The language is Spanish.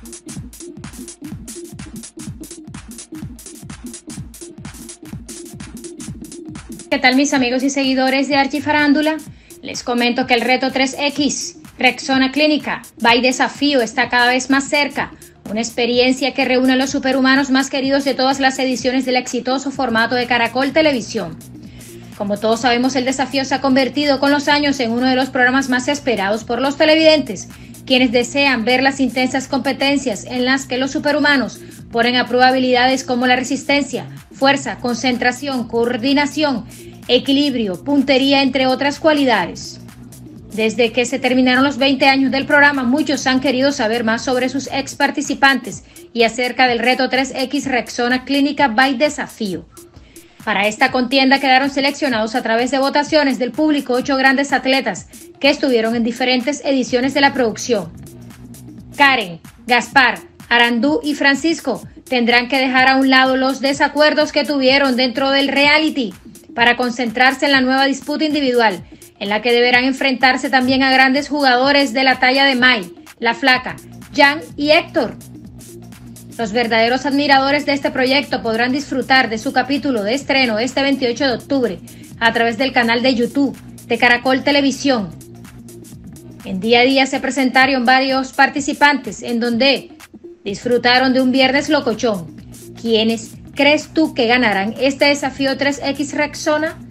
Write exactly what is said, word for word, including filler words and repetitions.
¿Qué tal, mis amigos y seguidores de Archifarándula? Les comento que el reto tres equis Rexona Clínica by Desafío está cada vez más cerca. Una experiencia que reúne a los superhumanos más queridos de todas las ediciones del exitoso formato de Caracol Televisión. Como todos sabemos, el desafío se ha convertido con los años en uno de los programas más esperados por los televidentes, quienes desean ver las intensas competencias en las que los superhumanos ponen a prueba habilidades como la resistencia, fuerza, concentración, coordinación, equilibrio, puntería, entre otras cualidades. Desde que se terminaron los veinte años del programa, muchos han querido saber más sobre sus ex participantes y acerca del reto tres equis Rexona Clínica by Desafío. Para esta contienda quedaron seleccionados a través de votaciones del público ocho grandes atletas que estuvieron en diferentes ediciones de la producción. Karen, Gaspar, Arandú y Francisco tendrán que dejar a un lado los desacuerdos que tuvieron dentro del reality para concentrarse en la nueva disputa individual, en la que deberán enfrentarse también a grandes jugadores de la talla de May, La Flaca, Jan y Héctor. Los verdaderos admiradores de este proyecto podrán disfrutar de su capítulo de estreno este veintiocho de octubre a través del canal de YouTube de Caracol Televisión. En día a día se presentaron varios participantes en donde disfrutaron de un viernes locochón. ¿Quiénes crees tú que ganarán este desafío tres equis Rexona?